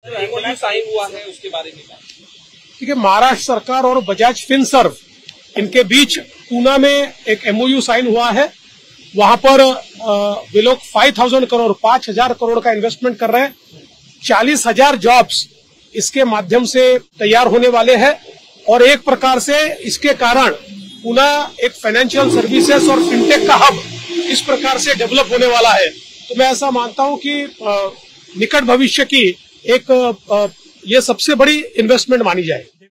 MOU sign हुआ है उसके बारे में ठीक है। महाराष्ट्र सरकार और बजाज फिनसर्व इनके बीच पूना में एक एमओयू साइन हुआ है। वहां पर वे लोग 5,000 करोड़ 5,000 करोड़ का इन्वेस्टमेंट कर रहे हैं। 40,000 जॉब्स इसके माध्यम से तैयार होने वाले हैं और एक प्रकार से इसके कारण पूना एक फाइनेंशियल सर्विसेज और फिनटेक का हब इस प्रकार से डेवलप होने वाला है। तो मैं ऐसा मानता हूं कि निकट भविष्य की एक ये सबसे बड़ी इन्वेस्टमेंट मानी जाए।